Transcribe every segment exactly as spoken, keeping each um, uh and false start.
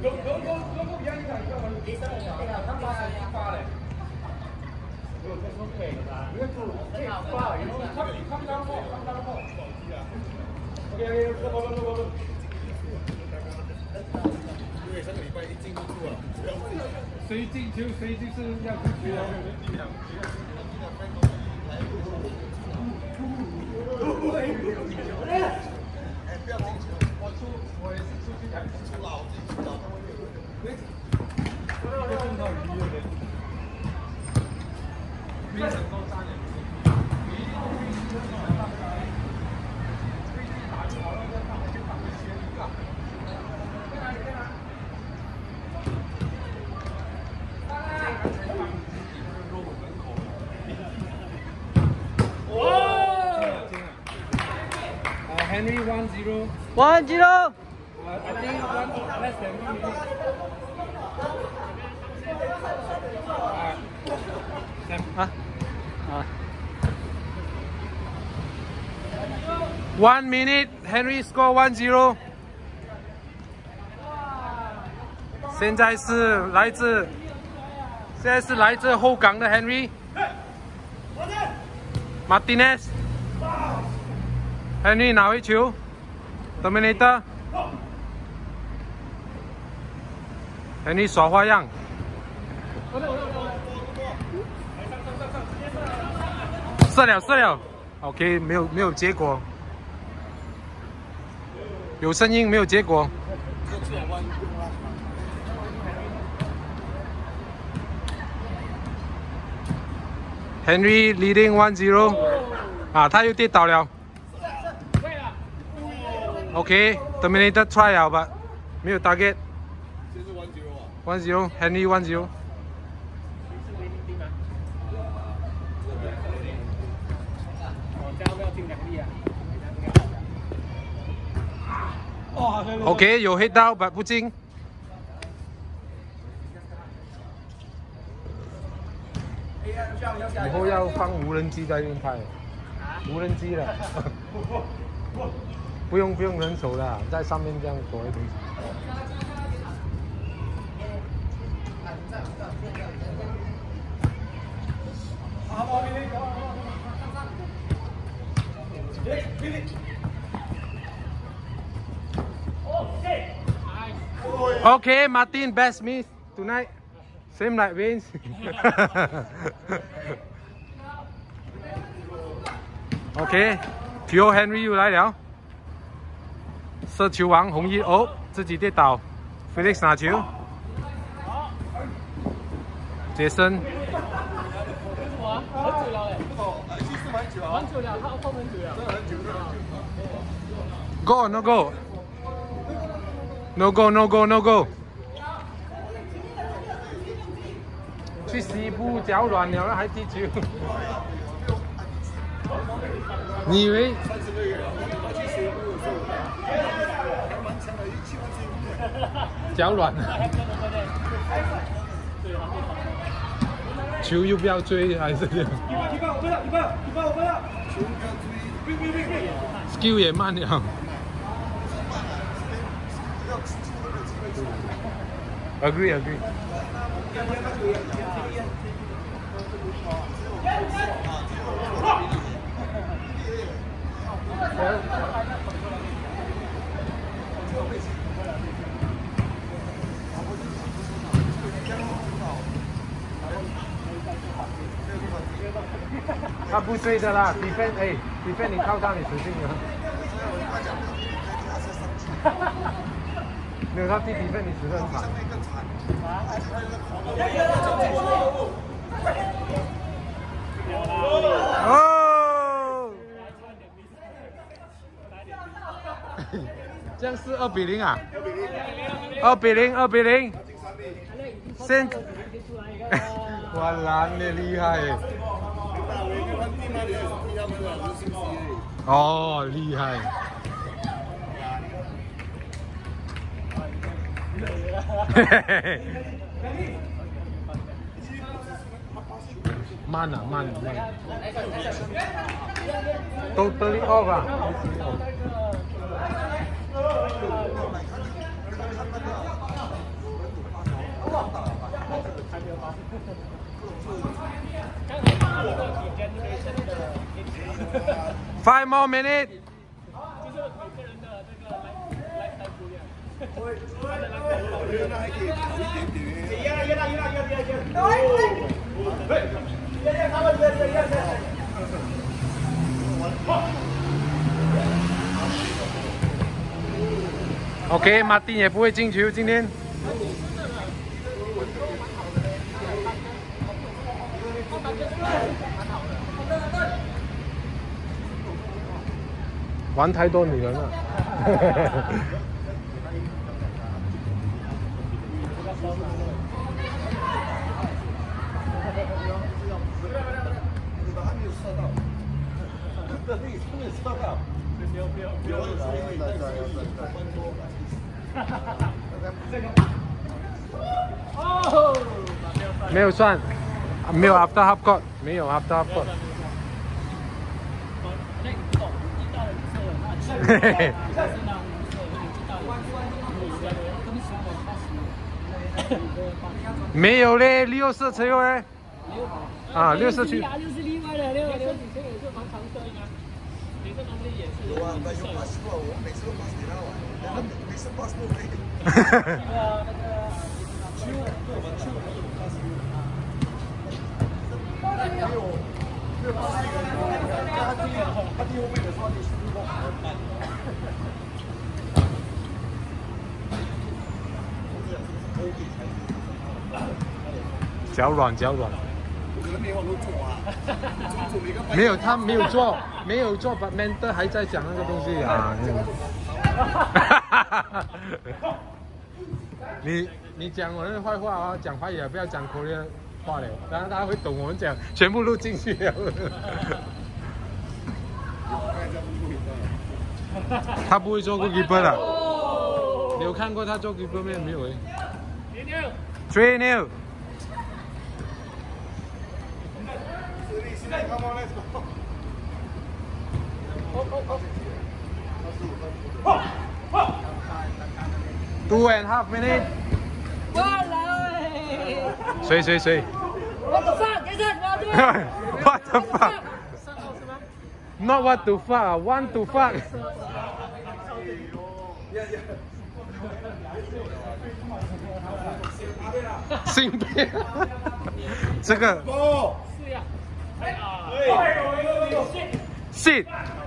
有有有有个比较影响，医生他发神经发嘞。有这说可以的吧？因为做可以发，然后他他们当后，他们当后。OK OK， 不不不不不。因为上个礼拜一进不住了，谁进球谁就是要出去啊。哎，不要进球！我出，我也是出去两次出了，我自己出了。没碰到鱼了，非常高差点。Henry one zero. One zero. Uh, I think one less than two minutes. Uh, Ah. One minute. Henry score one zero. 现在是来自，现在是来自后港的 Henry Martinez。Henry 拿回球 ，Dominator。Henry 耍花样。射了射了 ，OK， 没有没有结果，有声音没有结果。Henry leading one zero， 啊，他又跌倒了。OK， Dominator try 了吧，没有 target。one zero， Henry one zero。OK， 有 hit 到，但不进。以后要放无人机在那边拍，无人机了，不用不用人手了，在上面这样躲一躲。Okay, Martin, best miss tonight. Same like Vince. OK, Pure Henry 又来了，射球王红衣哦，自己跌倒 ，Felix 拿球，杰森。Go no go. No go, no go, no go！ 去西部脚软了，还踢球？你以为？脚软了，球又不要追，还是？skill 也慢了。Agree, agree. He 他不追的啦 ，defend 哎 ，defend 你靠到你死定了。没有他弟弟被你死得很惨。哦！这样是二比零啊？二比零，二比零。先，哇，蓝的厉害！哦，厉害！慢啊，慢啊，慢！都都离 off 啊！ Five more minutes. 就是每个人的那个来来来不一样。 我觉得那还可以好一点点。一样一样一样一样一样。对。对。一样一样，他们一样一样一样。 OK， 马丁也不会进球今天。玩太多女人了。没有算，没有 after half court， 没有 after half court。嘿嘿。没有嘞，六十才有嘞。啊，六十去。 六是例外的，六六以前也是蛮常车的啊。你这能力也是。有啊，那有八十多，我每次都 pass 给他玩，他每次 pass 都没。那个那个秋，对我们秋还有 pass 没有，没有 pass 一个，他第他第后面的时候就是一个很慢。 脚软，脚软。没有，他没有做，没有做，把 mentor 还在讲那个东西啊。你你讲我的坏话啊，讲华语也不要讲口令话了，然后他会懂我们讲，全部录进去了。他不会做 goalkeeper 的，你有看过他做 goalkeeper 没有？吹牛。Two and a half minutes. 谁谁谁 ？What the fuck is it? What the fuck? Not what to fuck, want to fuck. 性别，这个。Sit。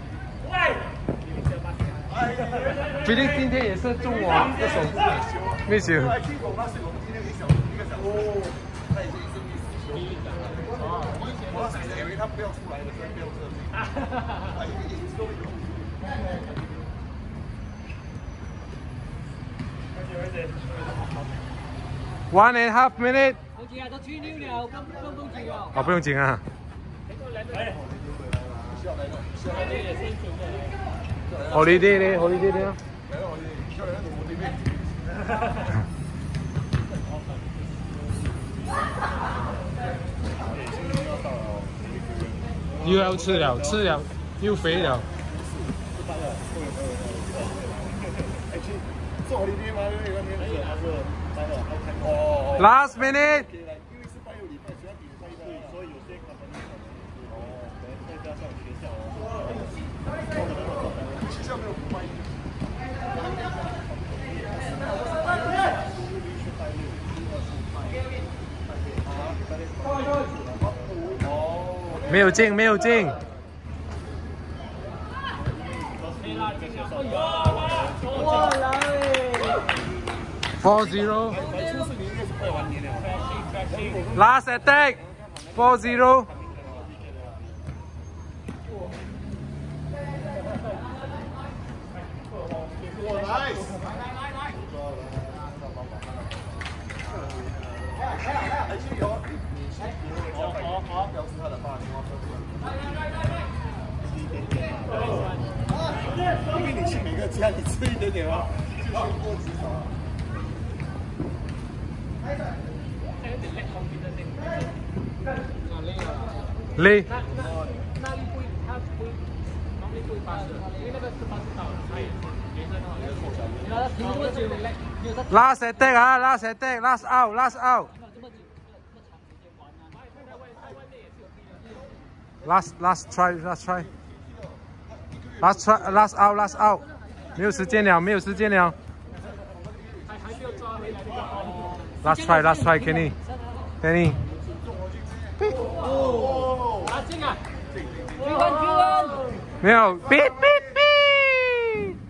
菲利今天也是中我这手，没事。One and a half minute。哦，不用紧啊。Holiday 咧 ，holiday 咧。又要吃了，吃了又肥了。Last minute。没有进，没有进。Four zero。Last attack。Four zero。 因为你去每个家，你吃一点点啊，就是过几少啊。 累。 那那那力不，他不，能力不一般的，因为那个是八十刀，他也是原则上也是错小。你让他停多久 ？Last attack 啊 ，last attack，last out，last out。Last last try last try。 Last try, last out, last out， 没有时间了，没有时间了。 还还没有抓回来那个。 Last try, last try, Kenny, Kenny。 哦，啊进啊！追分追分。 没有，beat beat。